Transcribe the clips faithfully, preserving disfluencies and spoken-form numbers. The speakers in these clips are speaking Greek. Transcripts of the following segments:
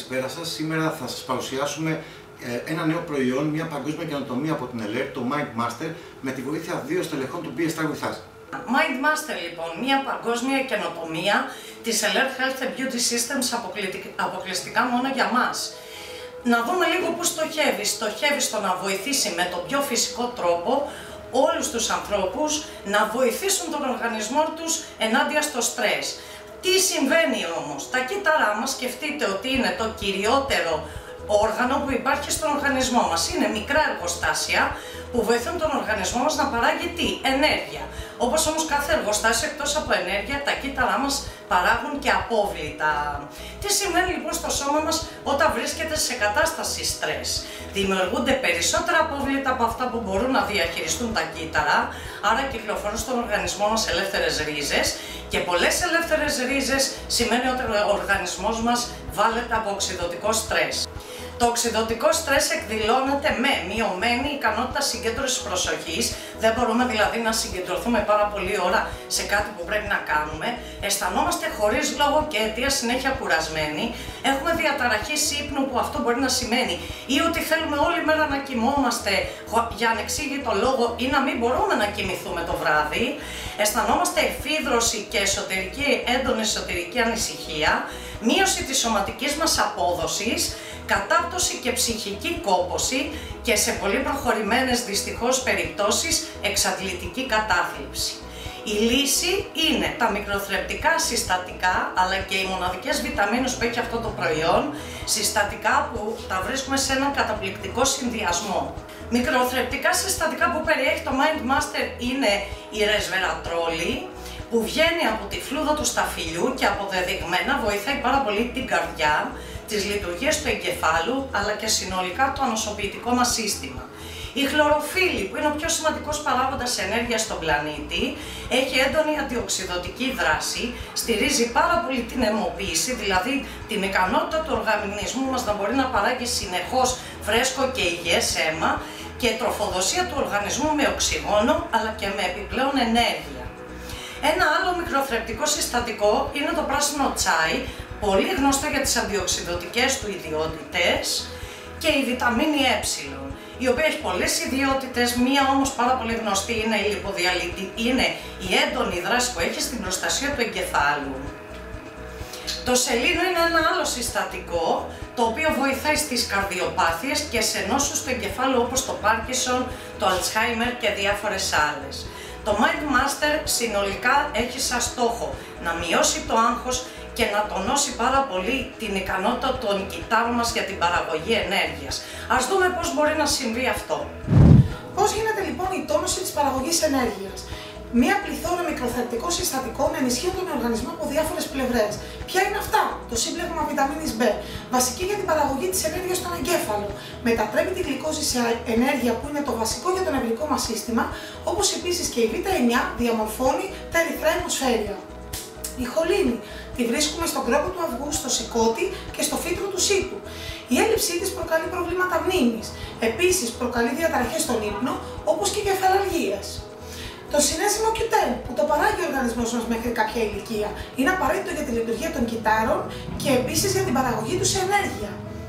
καλησπέρα σας. Σήμερα θα σας παρουσιάσουμε ένα νέο προϊόν, μια παγκόσμια καινοτομία από την Alert, το MindMaster, με τη βοήθεια δύο στελεχών του μπι ες Start With Us. MindMaster, λοιπόν, μια παγκόσμια καινοτομία της Alert Health and Beauty Systems, αποκλειστικά μόνο για μας. Να δούμε λίγο πού στοχεύει. Στοχεύει στο να βοηθήσει με τον πιο φυσικό τρόπο όλους τους ανθρώπους να βοηθήσουν τον οργανισμό τους ενάντια στο στρες. Τι συμβαίνει όμως? Τα κύτταρά μας, σκεφτείτε ότι είναι το κυριότερο όργανο που υπάρχει στον οργανισμό μας. Είναι μικρά εργοστάσια που βοηθούν τον οργανισμό μας να παράγει τι? Ενέργεια. Όπως όμως κάθε εργοστάσιο, εκτός από ενέργεια, τα κύτταρά μας παράγουν και απόβλητα. Τι συμβαίνει λοιπόν στο σώμα μας όταν βρίσκεται σε κατάσταση στρες? Δημιουργούνται περισσότερα απόβλητα από αυτά που μπορούν να διαχειριστούν τα κύτταρα, άρα κυκλοφορούν στον οργανισμό μας ελεύθερες ρίζες, και πολλές ελεύθερες ρίζες σημαίνει ότι ο οργανισμός μας βάλεται από οξυδωτικό στρες. Το οξυδωτικό στρες εκδηλώνεται με μειωμένη ικανότητα συγκέντρωσης προσοχής, δεν μπορούμε δηλαδή να συγκεντρωθούμε πάρα πολλή ώρα σε κάτι που πρέπει να κάνουμε, αισθανόμαστε χωρίς λόγο και αιτία συνέχεια κουρασμένοι, έχουμε διαταραχή ύπνου που αυτό μπορεί να σημαίνει ή ότι θέλουμε όλη μέρα να κοιμόμαστε για ανεξήγητο λόγο ή να μην μπορούμε να κοιμηθούμε το βράδυ, αισθανόμαστε εφίδρωση και εσωτερική, έντονη εσωτερική ανησυχία, μείωση της σωματικής μας απόδοσης, κατάπτωση και ψυχική κόπωση και σε πολύ προχωρημένες δυστυχώς περιπτώσεις εξαντλητική κατάθλιψη. Η λύση είναι τα μικροθρεπτικά συστατικά, αλλά και οι μοναδικές βιταμίνες που έχει αυτό το προϊόν, συστατικά που τα βρίσκουμε σε έναν καταπληκτικό συνδυασμό. Μικροθρεπτικά συστατικά που περιέχει το MindMaster είναι η ρεσβερατρόλη, που βγαίνει από τη φλούδα του σταφυλιού και αποδεδειγμένα βοηθάει πάρα πολύ την καρδιά, τις λειτουργίες του εγκεφάλου, αλλά και συνολικά το ανοσοποιητικό μας σύστημα. Η χλωροφύλλη, που είναι ο πιο σημαντικός παράγοντας ενέργειας στον πλανήτη, έχει έντονη αντιοξυδωτική δράση, στηρίζει πάρα πολύ την αιμοποίηση, δηλαδή την ικανότητα του οργανισμού μας να μπορεί να παράγει συνεχώς φρέσκο και υγιές αίμα, και τροφοδοσία του οργανισμού με οξυγόνο, αλλά και με επιπλέον ενέργεια. Ένα άλλο μικροθρεπτικό συστατικό είναι το πράσινο τσάι, πολύ γνωστό για τις αντιοξυδωτικές του ιδιότητες, και η βιταμίνη Ε, η οποία έχει πολλές ιδιότητες, μία όμως πάρα πολύ γνωστή είναι η λιποδιαλυτική, είναι η έντονη δράση που έχει στην προστασία του εγκεφάλου. Το σελήνο είναι ένα άλλο συστατικό, το οποίο βοηθάει στις καρδιοπάθειες και σε νόσους του εγκεφάλου όπως το Πάρκινσον, το Αλτσχάιμερ και διάφορες άλλες. Το MindMaster συνολικά έχει σαν στόχο να μειώσει το άγχος και να τονώσει πάρα πολύ την ικανότητα των κυττάρων μας για την παραγωγή ενέργειας. Ας δούμε πώς μπορεί να συμβεί αυτό. Πώς γίνεται λοιπόν η τόνωση της παραγωγής ενέργειας? Μία πληθώρα μικροθρεπτικών συστατικών ενισχύουν τον οργανισμό από διάφορες πλευρές. Ποια είναι αυτά? Το σύμπλεγμα βιταμίνης Μπ, βασική για την παραγωγή της ενέργειας στον εγκέφαλο. Μετατρέπει τη γλυκόζη σε ενέργεια που είναι το βασικό για το νευρικό μας σύστημα, όπως επίσης και η Β εννιά διαμορφώνει τα ερυθρά αιμοσφαίρια. Η χολίνη τη βρίσκουμε στον κρόπο του αυγού, στο σηκώτη και στο φύτρο του σίτου. Η έλλειψή της προκαλεί προβλήματα μνήμης. Επίσης προκαλεί διαταραχές στον ύπνο, όπως και κεφαλαλγίες. Το συνέζυμο κιου τεν, που το παράγει ο οργανισμός μας μέχρι κάποια ηλικία, είναι απαραίτητο για τη λειτουργία των κυττάρων και επίσης για την παραγωγή τους σε ενέργεια.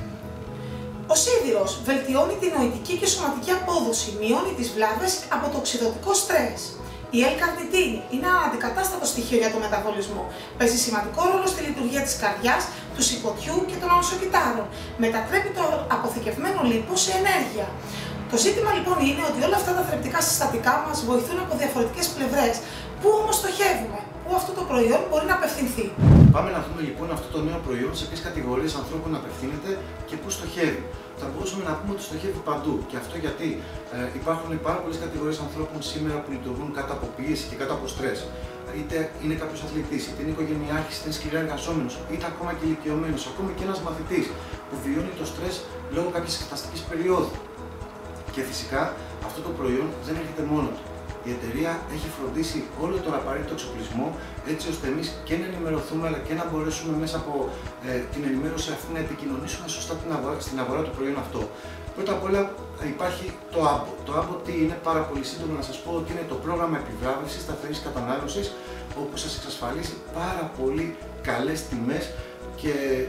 Ο σίδηρος βελτιώνει την νοητική και σωματική απόδοση, μειώνει τις βλάβες από το οξυδωτικό στρες. Η L-καρνιτίνη είναι ένα αντικατάστατο στοιχείο για το μεταβολισμό. Παίζει σημαντικό ρόλο στη λειτουργία της καρδιάς, του σηκωτιού και των ανοσοκυττάρων. Μετατρέπει το αποθηκευμένο λίπος σε ενέργεια. Το ζήτημα λοιπόν είναι ότι όλα αυτά τα θρεπτικά συστατικά μας βοηθούν από διαφορετικές πλευρές. Πού όμως στοχεύουμε? Πού αυτό το προϊόν μπορεί να απευθυνθεί? Πάμε να δούμε λοιπόν αυτό το νέο προϊόν σε ποιες κατηγορίες ανθρώπων απευθύνεται και πού στοχεύει. Θα μπορούσαμε να πούμε ότι στοχεύει παντού. Και αυτό γιατί ε, υπάρχουν πάρα πολλές κατηγορίες ανθρώπων σήμερα που λειτουργούν κάτω από πίεση και κάτω από στρες. Είτε είναι κάποιος αθλητής, είτε είναι οικογενειάρχης, είτε είναι σκληρά εργαζόμενος, είτε ακόμα και ηλικιωμένος, ακόμα και ένας μαθητής που βιώνει το στρες λόγω κάποιας εξεταστικής περίοδου. Και φυσικά αυτό το προϊόν δεν έρχεται μόνο του. Η εταιρεία έχει φροντίσει όλο τον απαραίτητο εξοπλισμό, έτσι ώστε εμείς και να ενημερωθούμε, αλλά και να μπορέσουμε μέσα από ε, την ενημέρωση αυτή να επικοινωνήσουμε σωστά την αγορά, στην αγορά του προϊόν αυτό. Πρώτα απ' όλα υπάρχει το άμπο. Το άμπο τι είναι? Πάρα πολύ σύντομα να σας πω ότι είναι το πρόγραμμα επιβράβευσης σταθερής κατανάλωσης, όπου σας εξασφαλίζει πάρα πολύ καλές τιμές και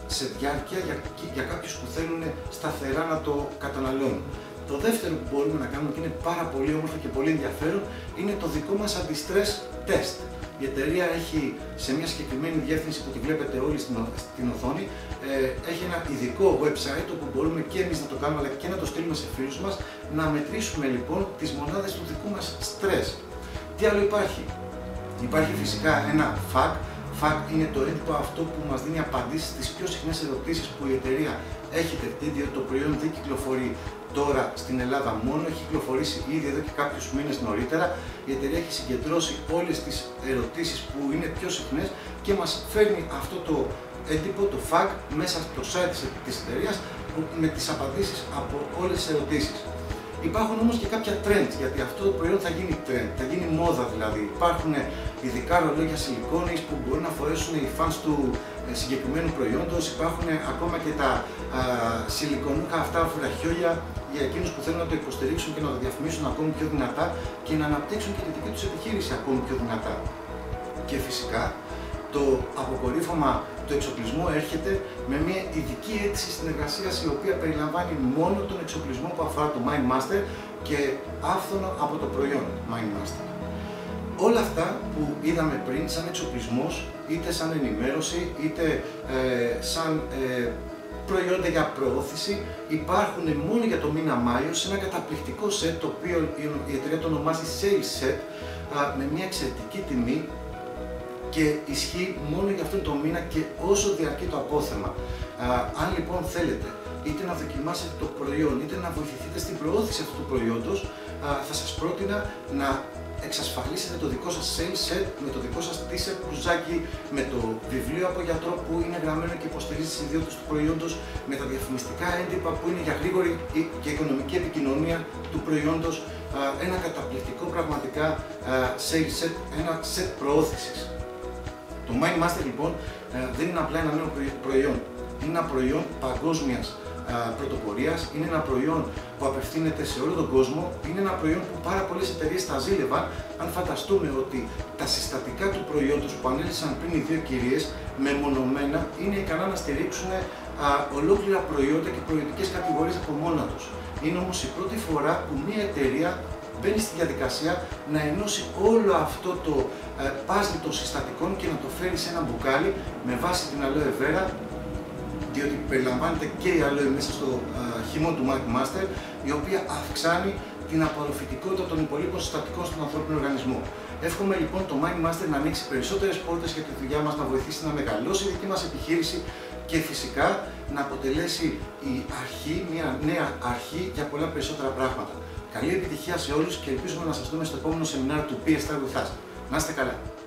σε διάρκεια για, για κάποιους που θέλουν σταθερά να το καταναλώνουν. Το δεύτερο που μπορούμε να κάνουμε και είναι πάρα πολύ όμορφο και πολύ ενδιαφέρον είναι το δικό μας αντι-stress test. Η εταιρεία έχει σε μια συγκεκριμένη διεύθυνση που τη βλέπετε όλοι στην, στην οθόνη, ε, έχει ένα ειδικό website όπου μπορούμε και εμείς να το κάνουμε αλλά και να το στείλουμε σε φίλους μας, να μετρήσουμε λοιπόν τις μονάδες του δικού μας stress. Τι άλλο υπάρχει? Υπάρχει φυσικά ένα φακ. φακ είναι το έντυπο αυτό που μας δίνει απαντήσεις στις πιο συχνές ερωτήσεις που η εταιρεία έχει δεχτεί, διότι το προϊόν δεν κυκλοφορεί τώρα στην Ελλάδα μόνο, έχει κυκλοφορήσει ήδη εδώ και κάποιους μήνες νωρίτερα. Η εταιρεία έχει συγκεντρώσει όλες τις ερωτήσεις που είναι πιο συχνές και μας φέρνει αυτό το έντυπο, το φακ, μέσα στο site της εταιρείας με τις απαντήσεις από όλες τις ερωτήσεις. Υπάρχουν όμως και κάποια trends, γιατί αυτό το προϊόν θα γίνει trend, θα γίνει μόδα δηλαδή. Υπάρχουν ειδικά ρολόγια σιλικόνης που μπορούν να φορέσουν οι fans του συγκεκριμένου προϊόντος, υπάρχουν ακόμα και τα α, σιλικονούχα αυτά βραχιόλια για εκείνους που θέλουν να το υποστηρίξουν και να το διαφημίσουν ακόμη πιο δυνατά και να αναπτύξουν και τη δική τους επιχείρηση ακόμη πιο δυνατά. Και φυσικά το αποκορύφωμα του εξοπλισμού έρχεται με μια ειδική αίτηση συνεργασίας η οποία περιλαμβάνει μόνο τον εξοπλισμό που αφορά το MindMaster και άφθονο από το προϊόν MindMaster. Όλα αυτά που είδαμε πριν σαν εξοπλισμός, είτε σαν ενημέρωση, είτε ε, σαν ε, προϊόντα για προώθηση, υπάρχουν μόνο για το μήνα Μάιο σε ένα καταπληκτικό set το οποίο η εταιρεία το ονομάζει Sales Set α, με μια εξαιρετική τιμή και ισχύει μόνο για αυτόν τον μήνα και όσο διαρκεί το απόθεμα. Α, αν λοιπόν θέλετε είτε να δοκιμάσετε το προϊόν είτε να βοηθηθείτε στην προώθηση αυτού του προϊόντος, α, θα σας πρότεινα να εξασφαλίσετε το δικό σας sales set με το δικό σας t-shirt μπλουζάκι, με το βιβλίο από γιατρό που είναι γραμμένο και υποστηρίζει τις ιδιότητες του προϊόντος, με τα διαφημιστικά έντυπα που είναι για γρήγορη και οικονομική επικοινωνία του προϊόντος, α, ένα καταπληκτικό πραγματικά α, sales set, ένα set προώθησης. Το MindMaster λοιπόν δεν είναι απλά ένα νέο προϊόν, είναι ένα προϊόν παγκόσμιας πρωτοπορίας, είναι ένα προϊόν που απευθύνεται σε όλο τον κόσμο, είναι ένα προϊόν που πάρα πολλές εταιρείες τα ζήλευαν αν φανταστούμε ότι τα συστατικά του προϊόντος που ανέλησαν πριν οι δύο κυρίες μεμονωμένα είναι ικανά να στηρίξουν α, ολόκληρα προϊόντα και προϊόντικες κατηγορίες από μόνα τους. Είναι όμως η πρώτη φορά που μια εταιρεία μπαίνει στη διαδικασία να ενώσει όλο αυτό το παζλ των συστατικών και να το φέρει σε ένα μπουκάλι με βάση την aloe vera, διότι περιλαμβάνεται και η aloe μέσα στο α, χυμό του MindMaster, η οποία αυξάνει την απορροφητικότητα των υπολείπων συστατικών στον ανθρώπινο οργανισμό. Εύχομαι λοιπόν το MindMaster να ανοίξει περισσότερες πόρτες για τη δουλειά μας, να βοηθήσει να μεγαλώσει η δική μας επιχείρηση και φυσικά να αποτελέσει η αρχή, μια νέα αρχή για πολλά περισσότερα πράγματα. Καλή επιτυχία σε όλους και ελπίζουμε να σας δούμε στο επόμενο σεμινάριο του πι ες αρ with us. Να είστε καλά!